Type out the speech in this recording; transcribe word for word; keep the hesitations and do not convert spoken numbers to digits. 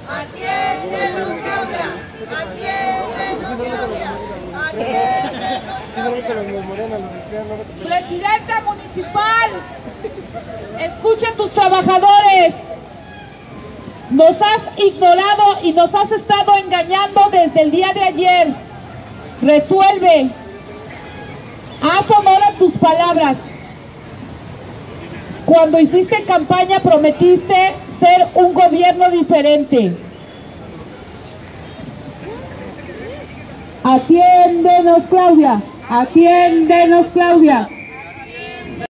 Atiéndenos, Claudia. Atiéndenos, Claudia. Atiéndenos. Presidenta municipal, escucha a tus trabajadores. Nos has ignorado y nos has estado engañando desde el día de ayer. Resuelve. Haz honor a tus palabras. Cuando hiciste campaña prometiste ser un gobierno diferente. Atiéndenos, Claudia. Atiéndenos, Claudia.